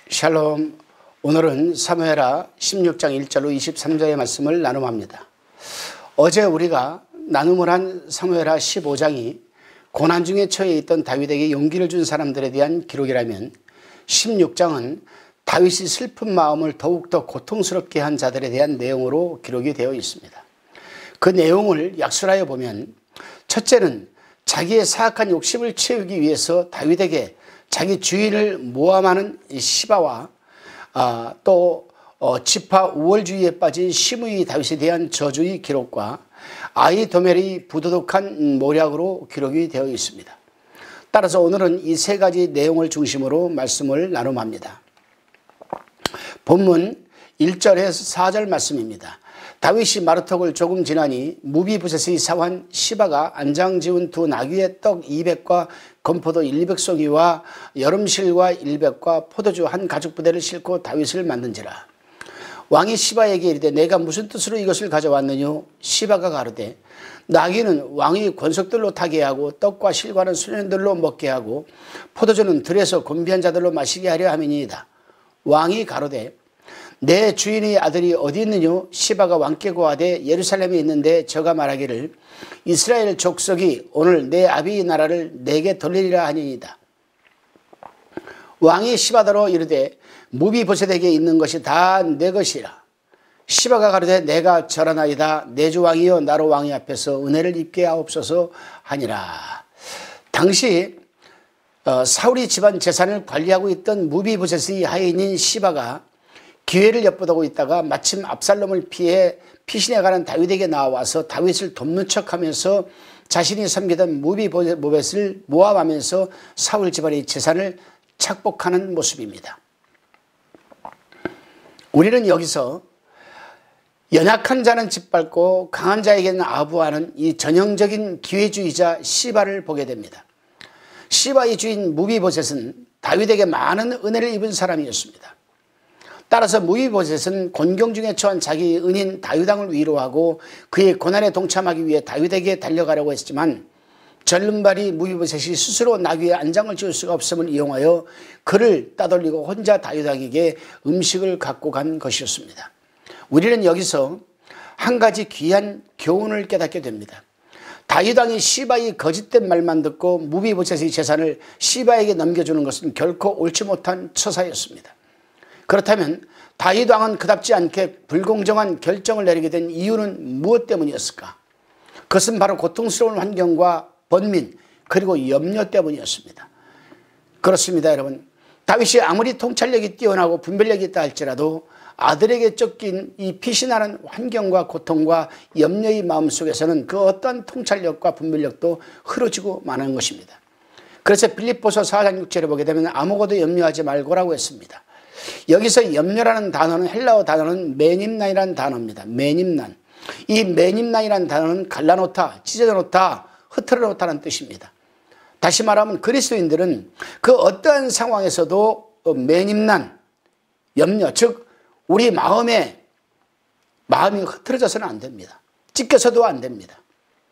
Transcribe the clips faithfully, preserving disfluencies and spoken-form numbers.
샬롬. 오늘은 사무엘하 십육 장 일 절로 이십삼 절의 말씀을 나눔합니다. 어제 우리가 나눔을 한 사무엘하 십오 장이 고난 중에 처해 있던 다윗에게 용기를 준 사람들에 대한 기록이라면 십육 장은 다윗이 슬픈 마음을 더욱더 고통스럽게 한 자들에 대한 내용으로 기록이 되어 있습니다. 그 내용을 약술하여 보면 첫째는 자기의 사악한 욕심을 채우기 위해서 다윗에게 자기 주인을 모함하는 시바와 아, 또 어, 지파 우월주의에 빠진 시므이 다윗에 대한 저주의 기록과 아히도멜의 부도덕한 모략으로 기록이 되어 있습니다. 따라서 오늘은 이 세 가지 내용을 중심으로 말씀을 나눔합니다. 본문 일 절에서 사 절 말씀입니다. 다윗이 마르톡을 조금 지나니 무비보셋의 사환 시바가 안장 지은 두 나귀의 떡 이백과 건포도 백 송이와 여름실과 일백과 포도주 한 가죽 부대를 싣고 다윗을 만든지라. 왕이 시바에게 이르되 내가 무슨 뜻으로 이것을 가져왔느뇨? 시바가 가로되 나귀는 왕의 권속들로 타게 하고 떡과 실과는 소년들로 먹게 하고 포도주는 들에서 곤비한 자들로 마시게 하려 함이니이다. 왕이 가로되 내 주인의 아들이 어디 있느뇨? 시바가 왕께 고하되 예루살렘에 있는데 저가 말하기를 이스라엘 족속이 오늘 내 아비의 나라를 내게 돌리리라 하니이다. 왕이 시바더러 이르되 무비보셋에게 있는 것이 다 내 것이라. 시바가 가로되 내가 절하나이다. 내 주 왕이여 나로 왕의 앞에서 은혜를 입게 하옵소서 하니라. 당시 어, 사울이 집안 재산을 관리하고 있던 무비보셋의 하인인 시바가 기회를 엿보고 있다가 마침 압살롬을 피해 피신해 가는 다윗에게 나와서 다윗을 돕는 척하면서 자신이 섬기던 무비보셋을 모함하면서 사울 집안의 재산을 착복하는 모습입니다. 우리는 여기서 연약한 자는 짓밟고 강한 자에게는 아부하는 이 전형적인 기회주의자 시바를 보게 됩니다. 시바의 주인 무비보셋은 다윗에게 많은 은혜를 입은 사람이었습니다. 따라서 무비보셋은 곤경 중에 처한 자기 은인 다윗왕을 위로하고 그의 고난에 동참하기 위해 다윗에게 달려가려고 했지만 절름발이 무비보셋이 스스로 나귀에 안장을 지을 수가 없음을 이용하여 그를 따돌리고 혼자 다윗왕에게 음식을 갖고 간 것이었습니다. 우리는 여기서 한 가지 귀한 교훈을 깨닫게 됩니다. 다윗왕이 시바의 거짓된 말만 듣고 무비보셋의 재산을 시바에게 넘겨주는 것은 결코 옳지 못한 처사였습니다. 그렇다면 다윗왕은 그답지 않게 불공정한 결정을 내리게 된 이유는 무엇 때문이었을까? 그것은 바로 고통스러운 환경과 번민 그리고 염려 때문이었습니다. 그렇습니다, 여러분. 다윗이 아무리 통찰력이 뛰어나고 분별력이 있다 할지라도 아들에게 쫓긴 이 피신하는 환경과 고통과 염려의 마음속에서는 그 어떤 통찰력과 분별력도 흐려지고 마는 것입니다. 그래서 빌립보서 사 장 육 절에 보게 되면 아무것도 염려하지 말고라고 했습니다. 여기서 염려라는 단어는 헬라어 단어는 메님난이라는 단어입니다. 메님난. 이 메님난이라는 단어는 갈라놓다, 찢어놓다, 흐트러놓다는 뜻입니다. 다시 말하면 그리스도인들은 그 어떠한 상황에서도 메님난, 염려, 즉 우리 마음에 마음이 흐트러져서는 안 됩니다. 찢겨서도 안 됩니다.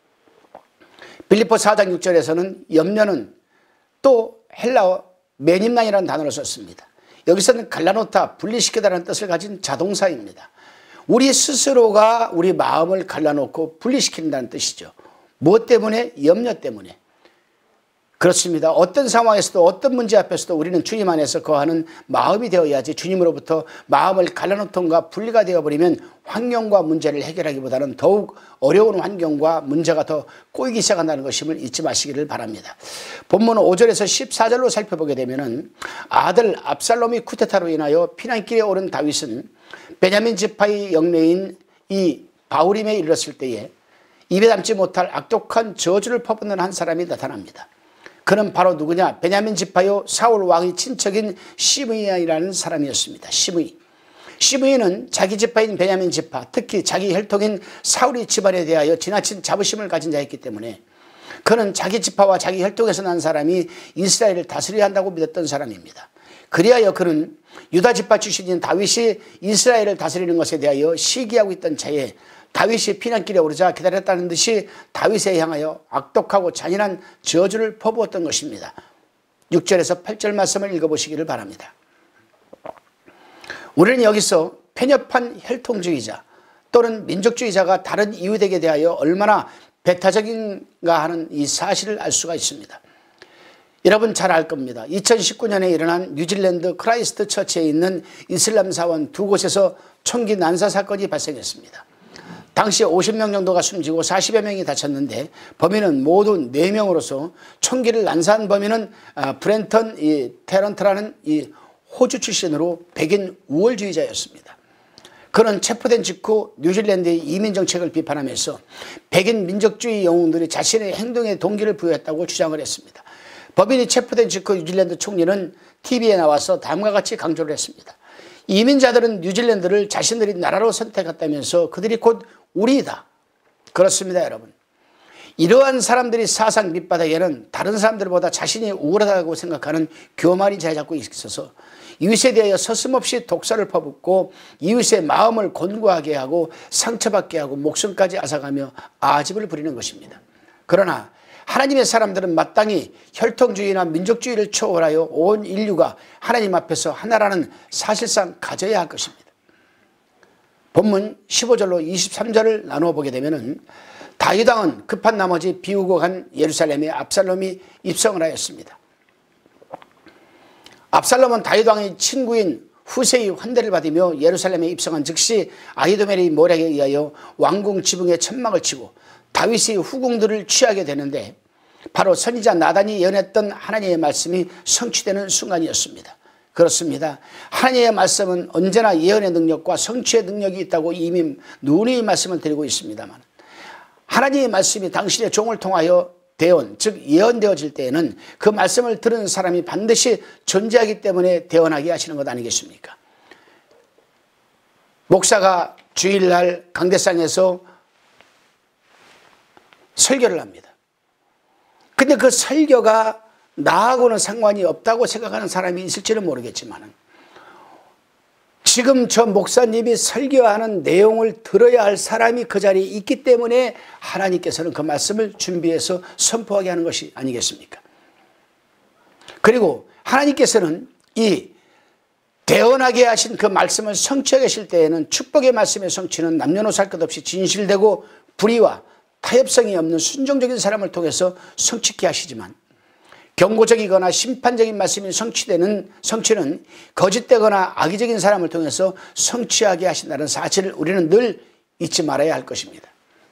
빌립보 사 장 육 절에서는 염려는 또 헬라어 메님난이라는 단어를 썼습니다. 여기서는 갈라놓다, 분리시키다라는 뜻을 가진 자동사입니다. 우리 스스로가 우리 마음을 갈라놓고 분리시킨다는 뜻이죠. 무엇 때문에? 염려 때문에. 그렇습니다. 어떤 상황에서도 어떤 문제 앞에서도 우리는 주님 안에서 거하는 마음이 되어야지 주님으로부터 마음을 갈라놓던가 분리가 되어버리면 환경과 문제를 해결하기보다는 더욱 어려운 환경과 문제가 더 꼬이기 시작한다는 것임을 잊지 마시기를 바랍니다. 본문 오 절에서 십사 절로 살펴보게 되면 아들 압살롬이 쿠데타로 인하여 피난길에 오른 다윗은 베냐민 지파의 영내인 이 바후림에 이르렀을 때에 입에 담지 못할 악독한 저주를 퍼붓는 한 사람이 나타납니다. 그는 바로 누구냐? 베냐민 지파요 사울 왕의 친척인 시므이라는 사람이었습니다. 시므이. 시므이는 자기 지파인 베냐민 지파, 특히 자기 혈통인 사울의 집안에 대하여 지나친 자부심을 가진 자였기 때문에 그는 자기 지파와 자기 혈통에서 난 사람이 이스라엘을 다스려야 한다고 믿었던 사람입니다. 그리하여 그는 유다 지파 출신인 다윗이 이스라엘을 다스리는 것에 대하여 시기하고 있던 차에 다윗이 피난길에 오르자 기다렸다는 듯이 다윗에 향하여 악독하고 잔인한 저주를 퍼부었던 것입니다. 육 절에서 팔 절 말씀을 읽어보시기를 바랍니다. 우리는 여기서 편협한 혈통주의자 또는 민족주의자가 다른 이웃에게 대하여 얼마나 배타적인가 하는 이 사실을 알 수가 있습니다. 여러분 잘 알 겁니다. 이천십구 년에 일어난 뉴질랜드 크라이스트 처치에 있는 이슬람 사원 두 곳에서 총기 난사 사건이 발생했습니다. 당시 오십 명 정도가 숨지고 사십여 명이 다쳤는데 범인은 모두 네 명으로서 총기를 난사한 범인은 브렌턴 이 테런트라는 이 호주 출신으로 백인 우월주의자였습니다. 그는 체포된 직후 뉴질랜드의 이민 정책을 비판하면서 백인 민족주의 영웅들이 자신의 행동에 동기를 부여했다고 주장을 했습니다. 법인이 체포된 직후 뉴질랜드 총리는 티비에 나와서 다음과 같이 강조를 했습니다. 이민자들은 뉴질랜드를 자신들이 나라로 선택했다면서 그들이 곧 우리이다. 그렇습니다, 여러분. 이러한 사람들이 사상 밑바닥에는 다른 사람들보다 자신이 우월하다고 생각하는 교만이 자리 잡고 있어서 이웃에 대하여 서슴없이 독사를 퍼붓고 이웃의 마음을 곤고하게 하고 상처받게 하고 목숨까지 앗아가며 아집을 부리는 것입니다. 그러나 하나님의 사람들은 마땅히 혈통주의나 민족주의를 초월하여 온 인류가 하나님 앞에서 하나라는 사실상 가져야 할 것입니다. 본문 십오 절로 이십삼 절을 나누어 보게 되면 다윗 왕은 급한 나머지 비우고 간 예루살렘에 압살롬이 입성을 하였습니다. 압살롬은 다윗 왕의 친구인 후세의 환대를 받으며 예루살렘에 입성한 즉시 아히도멜의 모략에 의하여 왕궁 지붕에 천막을 치고 다윗의 후궁들을 취하게 되는데 바로 선지자 나단이 예언했던 하나님의 말씀이 성취되는 순간이었습니다. 그렇습니다. 하나님의 말씀은 언제나 예언의 능력과 성취의 능력이 있다고 이미 누누이 말씀을 드리고 있습니다만 하나님의 말씀이 당신의 종을 통하여 대언, 즉 예언되어질 때에는 그 말씀을 들은 사람이 반드시 존재하기 때문에 대언하게 하시는 것 아니겠습니까? 목사가 주일날 강대상에서 설교를 합니다. 근데 그 설교가 나하고는 상관이 없다고 생각하는 사람이 있을지는 모르겠지만 지금 저 목사님이 설교하는 내용을 들어야 할 사람이 그 자리에 있기 때문에 하나님께서는 그 말씀을 준비해서 선포하게 하는 것이 아니겠습니까? 그리고 하나님께서는 이 대언하게 하신 그 말씀을 성취하게 하실 때에는 축복의 말씀의 성취는 남녀노소 할 것 없이 진실되고 불의와 타협성이 없는 순종적인 사람을 통해서 성취케 하시지만 경고적이거나 심판적인 말씀이 성취되는 성취는 거짓되거나 악의적인 사람을 통해서 성취하게 하신다는 사실을 우리는 늘 잊지 말아야 할 것입니다.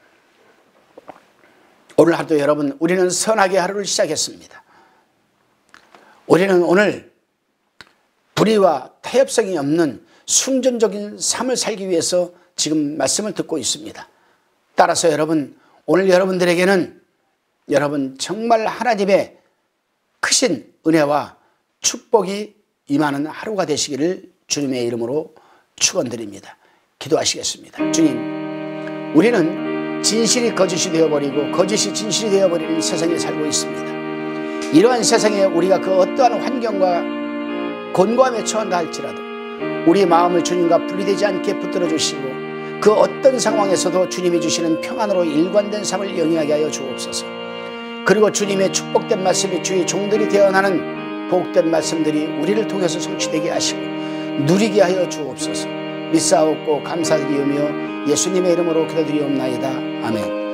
오늘 하루도 여러분 우리는 선하게 하루를 시작했습니다. 우리는 오늘 불의와 타협성이 없는 순전적인 삶을 살기 위해서 지금 말씀을 듣고 있습니다. 따라서 여러분 오늘 여러분들에게는 여러분 정말 하나님의 크신 은혜와 축복이 임하는 하루가 되시기를 주님의 이름으로 축원드립니다. 기도하시겠습니다. 주님, 우리는 진실이 거짓이 되어버리고 거짓이 진실이 되어버리는 세상에 살고 있습니다. 이러한 세상에 우리가 그 어떠한 환경과 곤고함에 처한다 할지라도 우리 마음을 주님과 분리되지 않게 붙들어 주시고 그 어떤 상황에서도 주님이 주시는 평안으로 일관된 삶을 영위하게 하여 주옵소서. 그리고 주님의 축복된 말씀이 주의 종들이 되어나는 복된 말씀들이 우리를 통해서 성취되게 하시고 누리게 하여 주옵소서. 믿사옵고 감사드리오며 예수님의 이름으로 기도드리옵나이다. 아멘.